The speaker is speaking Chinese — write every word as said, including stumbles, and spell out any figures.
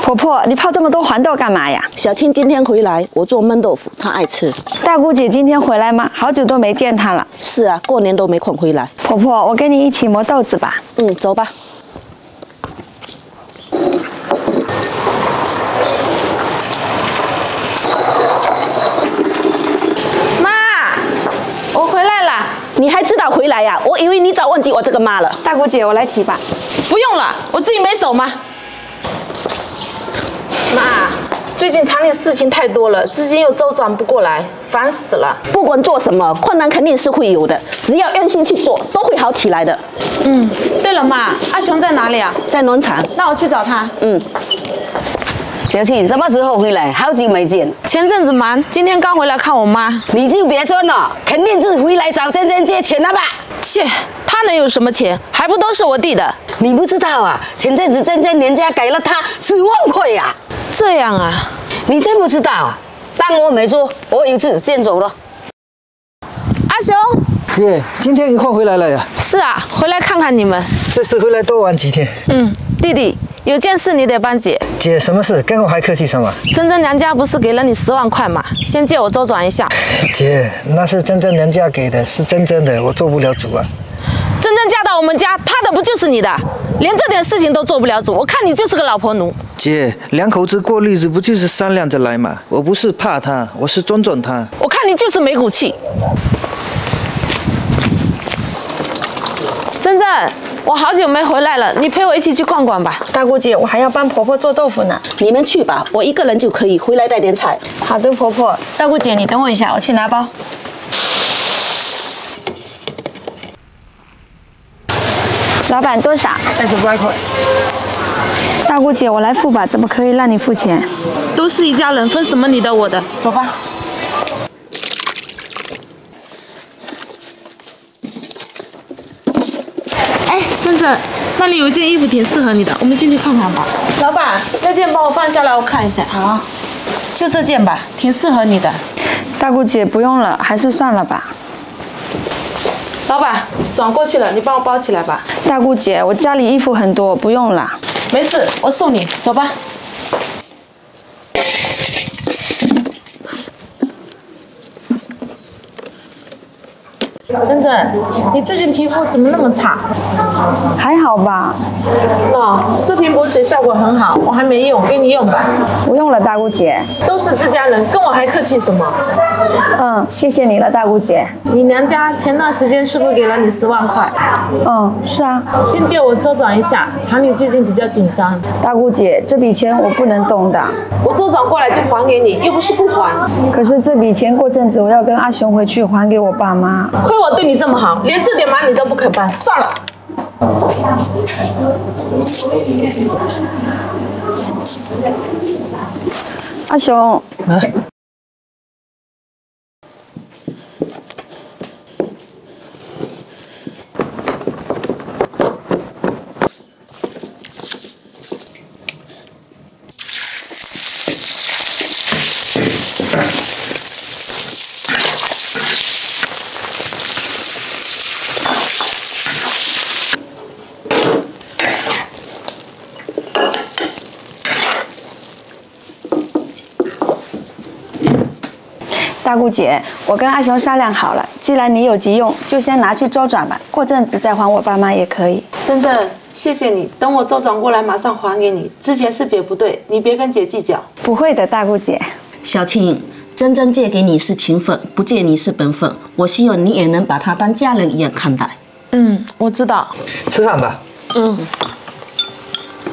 婆婆，你泡这么多黄豆干嘛呀？ 小青今天回来，我做焖豆腐，她爱吃。 大姑姐今天回来吗？好久都没见她了。 是啊，过年都没空回来。 婆婆，我跟你一起磨豆子吧。 嗯，走吧。 妈，我回来了。 你还知道回来呀？我以为你早忘记我这个妈了。 大姑姐，我来提吧。 不用了，我自己没手吗？妈，最近厂里事情太多了，资金又周转不过来，烦死了。 不管做什么，困难肯定是会有的，只要用心去做，都会好起来的。 嗯，对了，妈，阿雄在哪里啊？ 在农场。 那我去找他。 嗯。 小青，什么时候回来？好久没见。 前阵子忙，今天刚回来看我妈。 你就别装了，肯定是回来找珍珍借钱了吧？ 切，他能有什么钱？还不都是我弟的？ 你不知道啊？前阵子珍珍人家给了他十万块呀、啊。 这样啊？ 你真不知道啊？当我没说，我一次见走了。 阿雄， 姐，今天一块回来了呀？ 是啊，回来看看你们。 这次回来多玩几天。 嗯，弟弟，有件事你得帮姐。 姐，什么事？跟我还客气什么？ 珍珍娘家不是给了你十万块吗？先借我周转一下。 姐，那是珍珍娘家给的，是真真的，我做不了主啊。 珍珍嫁到我们家，她的不就是你的？连这点事情都做不了主，我看你就是个老婆奴。 姐，两口子过日子不就是商量着来嘛？我不是怕她，我是尊重她。 我看你就是没骨气。珍珍，我好久没回来了，你陪我一起去逛逛吧。 大姑姐，我还要帮婆婆做豆腐呢。 你们去吧，我一个人就可以，回来带点菜。 好的，婆婆。大姑姐，你等我一下，我去拿包。老板多少？ 二十八块。 大姑姐，我来付吧，怎么可以让你付钱？ 都是一家人，分什么你的我的？走吧。哎，珍珍，那里有一件衣服挺适合你的，我们进去看看吧。老板，那件帮我放下来，我看一下。好，就这件吧，挺适合你的。 大姑姐，不用了，还是算了吧。 老板，转过去了，你帮我包起来吧。 大姑姐，我家里衣服很多，不用了。 没事，我送你，走吧。珍珍，你最近皮肤怎么那么差？ 还好吧。 哦，这瓶补水效果很好，我还没用，给你用吧。 不用了，大姑姐。 都是自家人，跟我还客气什么？ 嗯，谢谢你了，大姑姐。 你娘家前段时间是不是给了你十万块？ 嗯，是啊。 先借我周转一下，厂里最近比较紧张。 大姑姐，这笔钱我不能动的。 我周转过来就还给你，又不是不还。 可是这笔钱过阵子我要跟阿雄回去还给我爸妈。 亏我对你这么好，连这点忙你都不肯帮，算了。 阿雄。 啊。 大姑姐，我跟阿雄商量好了，既然你有急用，就先拿去周转吧，过阵子再还我爸妈也可以。 珍珍，谢谢你，等我周转过来马上还给你。之前是姐不对，你别跟姐计较。 不会的，大姑姐。 小青，珍珍借给你是情分，不借你是本分。我希望你也能把她当家人一样看待。 嗯，我知道。 吃饭吧。 嗯。